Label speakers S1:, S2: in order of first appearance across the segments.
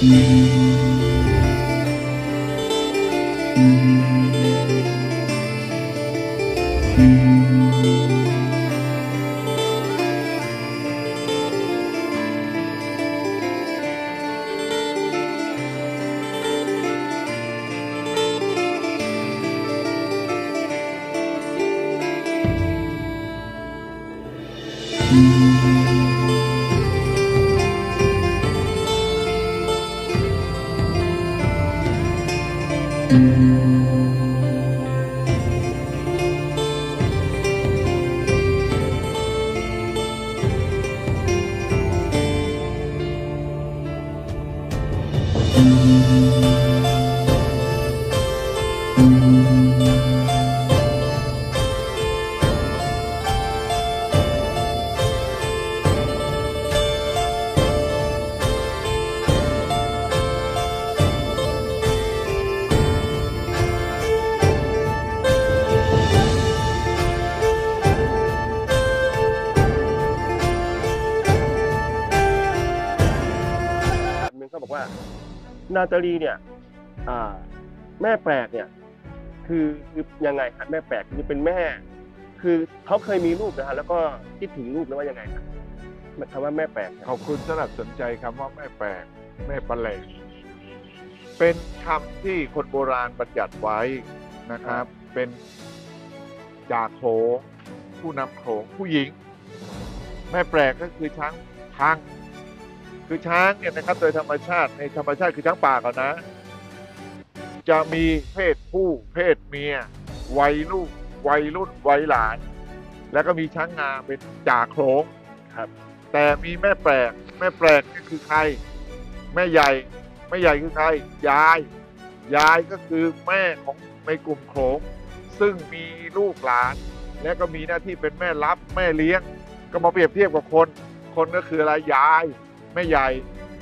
S1: เขาบอกว่านาตาลีเนี่ยแม่แปลกเนี่ยคือยังไงครับแม่แปลกคือเป็นแม่คือเขาเคยมีลูกนะฮะแล้วก็คิดถึงลูกแล้วว่ายังไงครับคำว่าแม่แปลก
S2: ขอบคุณสำหรับสนใจคำว่าแม่แปลกแม่ประแหลกเป็นคำที่คนโบราณบัญญัติไว้นะครับเป็นจากโขงผู้นำโขงผู้หญิงแม่แปลกก็คือช้างคือช้างเนี่ยนะครับโดยธรรมชาติในธรรมชาติคือช้างป่าก่อนนะจะมีเพศผู้เพศเมียวัยลูกวัยรุ่นวัยหลานแล้วก็มีช้างงาเป็นจ่าโขงครับแต่มีแม่แปลกนี่คือใครแม่ใหญ่คือใครยายก็คือแม่ของในกลุ่มโขงซึ่งมีลูกหลานและก็มีหน้าที่เป็นแม่รับแม่เลี้ยงก็มาเปรียบเทียบกับคนก็คืออะไรยายแม่ใหญ่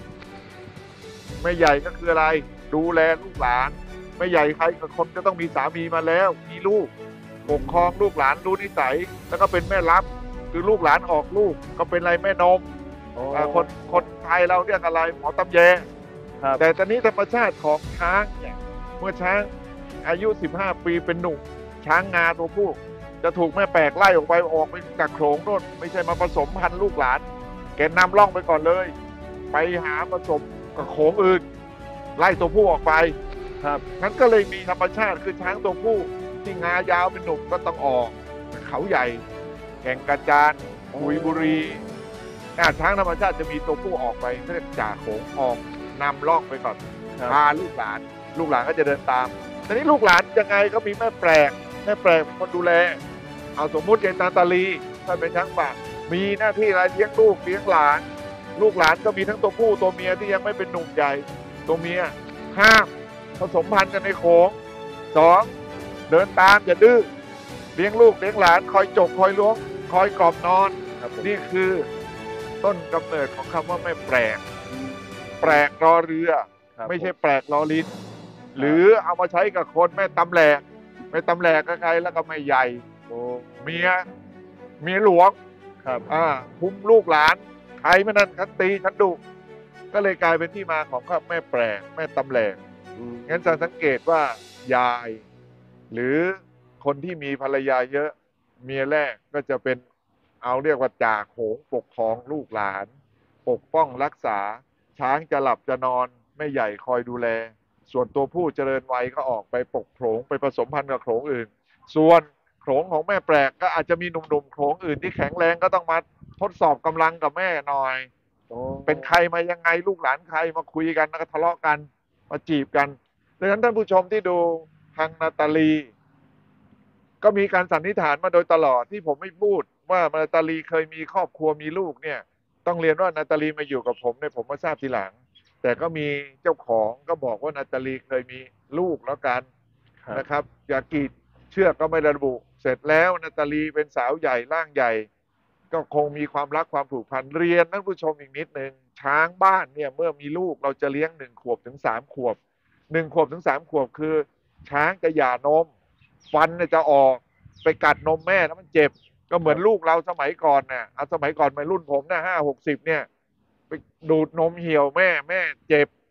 S2: ก็คืออะไรดูแลลูกหลานแม่ใหญ่ใครกับคนก็ต้องมีสามีมาแล้วมีลูกปกครองลูกหลานรู้นิสัยแล้วก็เป็นแม่รับคือลูกหลานออกลูกก็เป็นอะไรแม่นมคนไทยเราเรียกอะไรหมอตำแยแต่ตอนนี้ธรรมชาติของช้างเนี่ยเมื่อช้างอายุ15 ปีเป็นหนุ่มช้างงาตัวผู้จะถูกแม่แปลกไล่ออกไปจากโขลงโน่นไม่ใช่มาผสมพันธุ์ลูกหลานแกนำล่องไปก่อนเลยไปหาผสมกับโขงอื่นไล่ตัวผู้ออกไปครับงั้นก็เลยมีธรรมชาติคือช้างตัวผู้ที่งายาวเป็นหนุ่มก็ต้องออกเขาใหญ่แก่งกระจานกุยบุรีช้างธรรมชาติจะมีตัวผู้ออกไปเรียกจ่าโขงออกนำล่องไปก่อนพาลูกหลานก็จะเดินตามทีนี้ลูกหลานยังไงก็มีแม่แปลกเป็นคนดูแลเอาสมมุติอย่างนาตาลีถ้าเป็นช้างป่ามีหน้าที่อะไรเลี้ยงลูกเลี้ยงหลานลูกหลานก็มีทั้งตัวผู้ตัวเมียที่ยังไม่เป็นหนุ่มใหญ่ตัวเมียห้ามผสมพันธุ์กันในโขง2เดินตามอย่าดื้อเลี้ยงลูกเลี้ยงหลานคอยจบคอยล้วงคอยกล่อมนอนนี่คือต้นกำเนิดของคำว่าแม่แปลกรอเรือไม่ใช่แปลกรอลิ้นหรือเอามาใช้กับคนแม่ตำแหลกก็ใครแล้วก็แม่ใหญ่เมียหลวงคุมลูกหลานใครไม่นั่นฉันตีฉันดุก็เลยกลายเป็นที่มาของคำแม่แปลกแม่ตำแหลกงั้นจะสังเกตว่ายายหรือคนที่มีภรรยาเยอะเมียแรกก็จะเป็นเอาเรียกว่าจ่าโขงปกครองลูกหลานปกป้องรักษาช้างจะหลับจะนอนแม่ใหญ่คอยดูแลส่วนตัวผู้เจริญวัยก็ออกไปปกโขงไปผสมพันธุ์กับโขงอื่นส่วนโขงของแม่แปลกก็อาจจะมีหนุ่มๆโขงอื่นที่แข็งแรงก็ต้องมาทดสอบกำลังกับแม่หน่อยเป็นใครมายังไงลูกหลานใครมาคุยกันแล้วก็ทะเลาะกันมาจีบกันดังนั้นท่านผู้ชมที่ดูทางนาตาลีก็มีการสันนิษฐานมาโดยตลอดที่ผมไม่พูดว่านาตาลีเคยมีครอบครัวมีลูกเนี่ยต้องเรียนว่านาตาลีมาอยู่กับผมเนี่ยผมมาทราบทีหลังแต่ก็มีเจ้าของก็บอกว่านาตาลีเคยมีลูกแล้วกันนะครับอย่ากีดเชือกก็ไม่ระบุเสร็จแล้วนาตาลีเป็นสาวใหญ่ร่างใหญ่ก็คงมีความรักความผูกพันเรียนท่านผู้ชมอีกนิดนึงช้างบ้านเนี่ยเมื่อมีลูกเราจะเลี้ยง1 ขวบถึง 3 ขวบ1 ขวบถึง 3 ขวบคือช้างจะหย่านมฟันจะออกไปกัดนมแม่แล้วมันเจ็บก็เหมือนลูกเราสมัยก่อนเนี่ยเอาสมัยก่อนมารุ่นผมนะ50-60เนี่ยไปดูดนมเหี่ยวแม่เจ็บ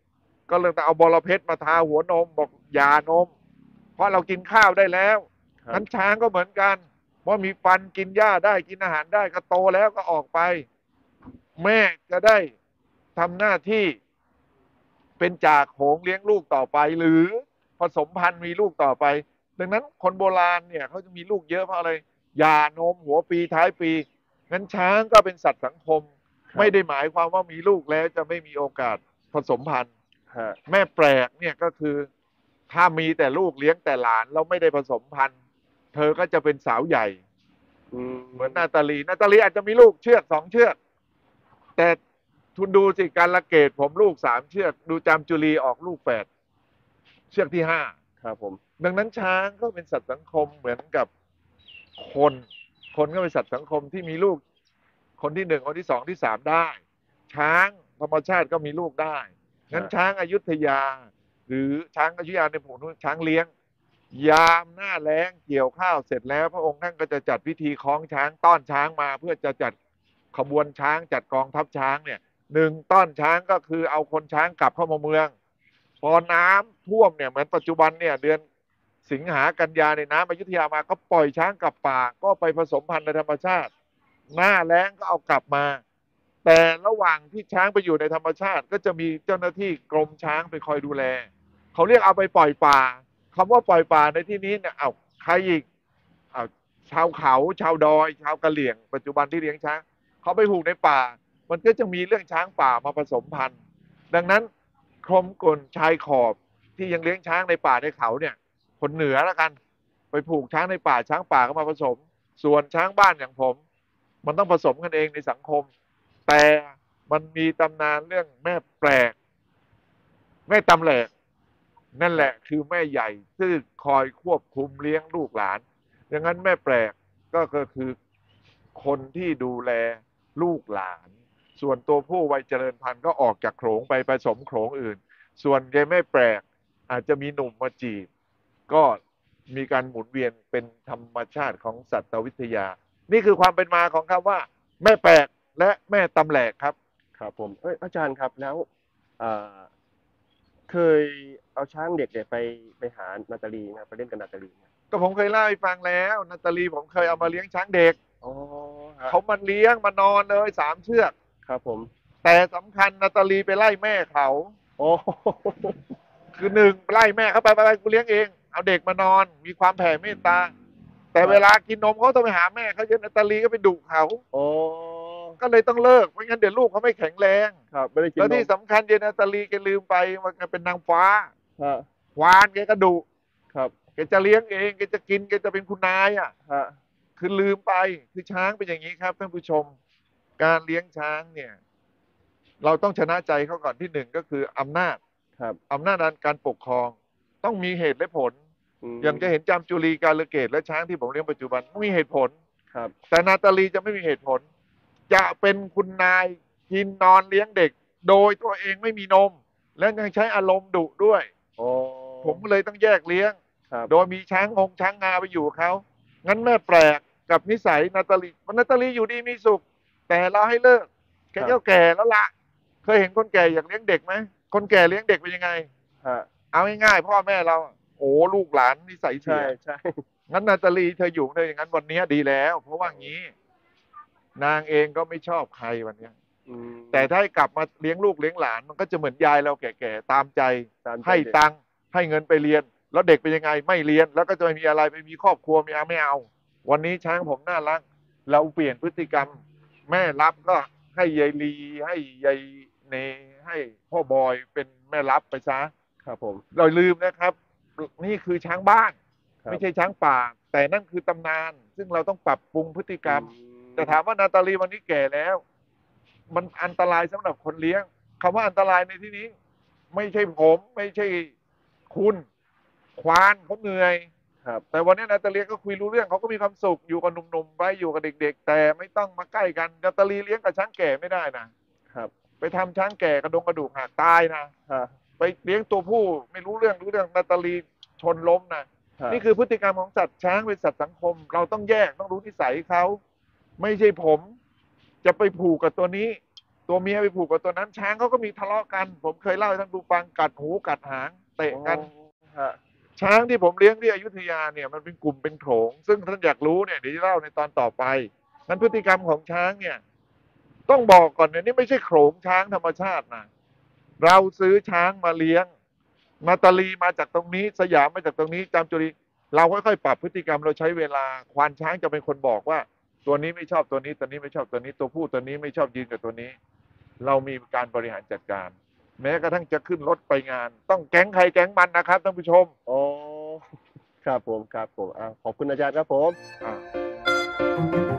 S2: ก็เลยต้องเอาบอระเพ็ดมาทาหัวนมบอกอย่านม เพราะเรากินข้าวได้แล้ว
S1: ครับ
S2: งั้นช้างก็เหมือนกันว่ามีฟันกินหญ้าได้กินอาหารได้ก็โตแล้วก็ออกไป แม่จะได้ทำหน้าที่เป็นจ่าโขงเลี้ยงลูกต่อไป หรือผสมพันธุ์มีลูกต่อไป ดังนั้นคนโบราณเนี่ยเขาจะมีลูกเยอะเพราะอะไรหย่านมหัวปีท้ายปีงั้นช้างก็เป็นสัตว์สังคม
S1: ครับ
S2: ไม่ได้หมายความว่ามีลูกแล้วจะไม่มีโอกาสผสมพันธุ์
S1: ฮะ
S2: แม่แปลกเนี่ยก็คือถ้ามีแต่ลูกเลี้ยงแต่หลานแล้วไม่ได้ผสมพันธุ์ เธอก็จะเป็นสาวใหญ่ เหมือนนาตาลีอาจจะมีลูกเชือก2 เชือก แต่ทุนดูสิการละเกดผมลูก3 เชือก ดูจามจุลีออกลูก8 เชือกที่5
S1: ครับผม
S2: ดังนั้นช้างก็เป็นสัตว์สังคมเหมือนกับคนก็เป็นสัตว์สังคมที่มีลูก คนที่1คนที่2ที่3ได้ ช้างธรรมชาติก็มีลูกได้งั้นช้างอยุธยา หรือช้างอยุธยาในผมช้างเลี้ยง ยามหน้าแล้งเกี่ยวข้าวเสร็จแล้ว พระองค์ท่านก็จะจัดพิธีคล้องช้างต้อนช้างมา เพื่อจะจัดขบวนช้างจัดกองทัพช้างเนี่ย1ต้อนช้างก็คือเอาคนช้างกลับเข้ามาเมือง พอน้ำท่วมเนี่ยเหมือนปัจจุบันเนี่ยเดือนสิงหากันยาในน้ำอยุธยามาก็ปล่อยช้างกลับป่าก็ไปผสมพันธุ์ในธรรมชาติ หน้าแล้งก็เอากลับมา แต่ระหว่างที่ช้างไปอยู่ในธรรมชาติ ก็จะมีเจ้าหน้าที่กรมช้างไปคอยดูแลเขาเรียกเอาไปปล่อยป่าคำว่าปล่อยป่าในที่นี้เนี่ยเอาใครอีกเอาชาวเขาชาวดอย ชาวกะเหรี่ยง ปัจจุบันที่เลี้ยงช้างเขาไปผูกในป่า มันก็จะมีเรื่องช้างป่ามาผสมพันธุ์ ดังนั้นกรมกลชายขอบที่ยังเลี้ยงช้างในป่าในเขาเนี่ยคนเหนือแล้วกัน ไปผูกช้างในป่าช้างป่าก็มาผสม ส่วนช้างบ้านอย่างผม มันต้องผสมกันเองในสังคม แต่มันมีตำนานเรื่องแม่แปลก แม่ตำแหลกนั่นแหละคือแม่ใหญ่ซึ่งคอยควบคุมเลี้ยงลูกหลานอย่างนั้นแม่แปลกก็คือคนที่ดูแลลูกหลาน ส่วนตัวผู้วัยเจริญพันธุ์ก็ออกจากโขลงไปผสมโขลงอื่น ส่วนยายแม่แปลกอาจจะมีหนุ่มมาจีบก็มีการหมุนเวียนเป็นธรรมชาติของสัตววิทยา นี่คือความเป็นมาของคำว่า แม่แปลกและแม่ตำแหลกครับ
S1: ครับผมอาจารย์ครับแล้วอ่าเคยเอาช้างเด็กเนี่ยไปหานาตาลีนะไปเล่นกับนาตาลีนะ
S2: ก็ผมเคยเล่าให้ฟังแล้วนาตาลีผมเคยเอามาเลี้ยงช้างเด็ก
S1: อ๋อฮะ
S2: เขามาเลี้ยงมานอนเลย3 เชือก
S1: ครับผม
S2: แต่สำคัญนาตาลีไปไล่แม่เขา
S1: โอ้
S2: คือ1ไล่แม่เขาไปกูเลี้ยงเองเอาเด็กมานอนมีความแผ่เมตตา แต่เวลากินนมเขาต้องไปหาแม่เขาเยอะนาตาลีก็ไปดุเขา
S1: โอ้
S2: ก็เลยต้องเลิกไม่งั้นเดี๋ยวลูกเขาไม่แข็งแรง
S1: ครับไม่ได้กิน
S2: แล้ว
S1: น
S2: ที่
S1: ม
S2: สำคัญเยนาตาลีแกลืมไปว่าแกเป็นนางฟ้า
S1: ฮะ
S2: ควานแกก็ดุ
S1: ครับ
S2: แกจะเลี้ยงเองแกจะกินแกจะเป็นคุณนายอ่ะ
S1: ฮะ
S2: คือลืมไปคือช้างเป็นอย่างนี้ครับท่านผู้ชม การเลี้ยงช้างเนี่ย เราต้องชนะใจเขาก่อนที่1ก็คืออำนาจ
S1: ครับ
S2: อำนาจการปกครอง ต้องมีเหตุและผล
S1: ม
S2: อย่างจะเห็นจามจุลีกาลเกตและช้างที่ผมเลี้ยงปัจจุบันต้องมีเหตุผล
S1: ครับ
S2: แต่นาตาลีจะไม่มีเหตุผล จะเป็นคุณนายกินนอนเลี้ยงเด็ก โดยตัวเองไม่มีนม และยังใช้อารมณ์ดุด้วย
S1: โอ้
S2: ผมก็เลยต้องแยกเลี้ยง
S1: ครับ
S2: โดยมีช้างช้างงาไปอยู่กับเขางั้นแม่แปลกกับนิสัยนาตาลีนาตาลีอยู่ดีมีสุข แต่เราให้เลิกแกก็แก่แล้วละเคยเห็นคนแก่อยากเลี้ยงเด็กไหมคนแก่เลี้ยงเด็กเป็นยังไง
S1: ฮะ
S2: เอาง่ายๆพ่อแม่เราโอ้ลูกหลานนิสัยเสี
S1: ใช่
S2: ย
S1: ใช่
S2: งั้นนาตาลีเธออยู่เธออย่างนั้นวันนี้ดีแล้ว เพราะว่างี้ นางเองก็ไม่ชอบใครวันเนี้ย
S1: อืม
S2: แต่ถ้าให้กลับมาเลี้ยงลูกเลี้ยงหลานมันก็จะเหมือนยายเราแก่ๆตามใจ
S1: ตามใจ
S2: ให้
S1: เด็ก
S2: ตังค์ให้เงินไปเรียน แล้วเด็กเป็นยังไงไม่เรียน แล้วก็จะไม่มีอะไรไปมีครอบครัวไม่เอา วันนี้ช้างผมน่ารัก เราเปลี่ยนพฤติกรรม แม่รับก็ให้ยายลีให้ยายเนให้พ่อบอยเป็นแม่รับไปซะ
S1: ครับผม
S2: เราลืมนะครับ นี่คือช้างบ้าน
S1: ครับ
S2: ไม่ใช่ช้างป่า แต่นั่นคือตำนาน ซึ่งเราต้องปรับปรุงพฤติกรรม
S1: อื
S2: แต่ถามว่านาตาลีวันนี้แก่แล้ว มันอันตรายสำหรับคนเลี้ยงคำว่าอันตรายในที่นี้ ไม่ใช่ผมไม่ใช่คุณควานเขาเหนื่อย
S1: ครับ
S2: แต่วันนี้นาตาลีก็คุยรู้เรื่องเขาก็มีความสุขอยู่กับหนุ่มๆไปอยู่กับเด็ก ๆ แต่ไม่ต้องมาใกล้กันนาตาลีเลี้ยงกับช้างแก่ไม่ได้นะครับ ไปทำช้างแก่กระดูกหักตายนะ
S1: ฮะ
S2: ไปเลี้ยงตัวผู้ไม่รู้เรื่องนาตาลีชนล้มนะ
S1: ฮะ
S2: นี่คือพฤติกรรมของสัตว์ช้างเป็นสัตว์สังคม เราต้องแยกต้องรู้นิสัยเขาไม่ใช่ผม จะไปผูกกับตัวนี้ตัวเมียไปผูกกับตัวนั้น ช้างเขาก็มีทะเลาะกัน ผมเคยเล่าให้ท่านผู้ฟังกัดหูกัดหางเตะกัน
S1: ฮะ
S2: ช้างที่ผมเลี้ยงที่อยุธยาเนี่ยมันเป็นกลุ่มเป็นโขลงซึ่งท่านอยากรู้เนี่ยเดี๋ยวจะเล่าในตอนต่อไปนั้นพฤติกรรมของช้างเนี่ยต้องบอกก่อนเนี่ยนี่ไม่ใช่โขลงช้างธรรมชาตินะเราซื้อช้างมาเลี้ยงนาตาลีมาจากตรงนี้สยามมาจากตรงนี้จามจุรีเราค่อยๆปรับพฤติกรรมเราใช้เวลาควานช้างจะเป็นคนบอกว่าตัวนี้ไม่ชอบตัวนี้ตัวนี้ไม่ชอบตัวนี้ตัวผู้ตัวนี้ไม่ชอบยืนกับตัวนี้ เรามีการบริหารจัดการ แม้กระทั่งจะขึ้นรถไปงาน ต้องแก๊งใครแก๊งมันนะครับท่านผู้ชม
S1: อ๋อครับผมขอบคุณอาจารย์ครับผม
S2: อ่า